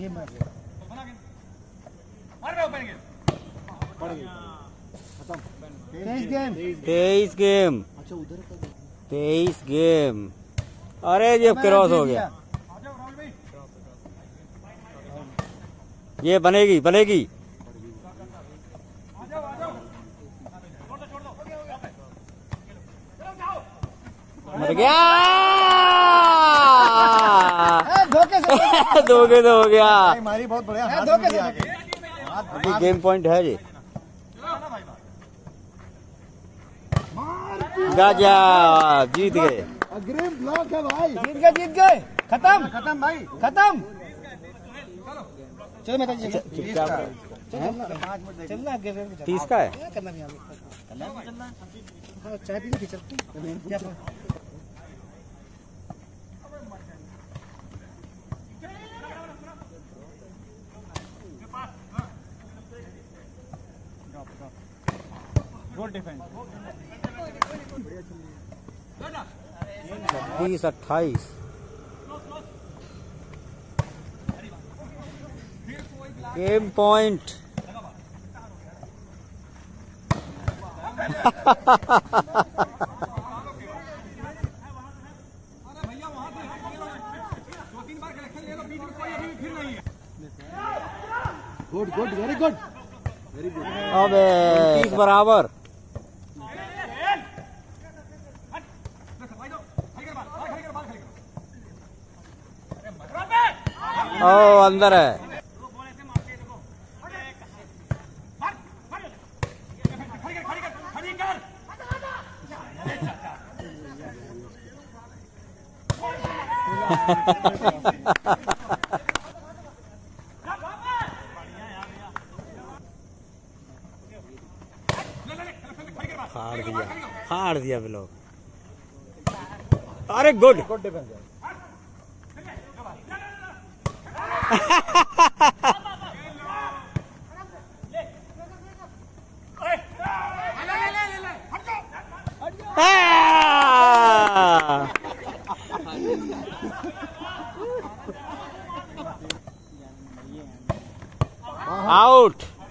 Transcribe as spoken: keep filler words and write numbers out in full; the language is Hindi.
गेम में तेईस गेम तेईस गेम अच्छा उधर तेईस गेम। अरे ये क्रॉस हो गया। ये बनेगी बनेगी मर गया। धोखे से धोखे तो हो गया। हमारी बहुत बढ़िया धोखे से अभी गेम पॉइंट है जी। गाजा जीत गए। अग्रिम ब्लॉक है भाई। जीत गए जीत गए खत्म खत्म भाई खत्म। चलो मैं चलना तीस का है। करना नहीं चलना हाँ चाय पी के चलते क्या गुड डिफेंस। छब्बीस अट्ठाईस game point. Good good very good very good. अबे तीस बराबर। ओ अंदर है। फाड़ दिया फाड़ दिया ब्लॉक। अरे गुड गुड डिफेंस। आउट।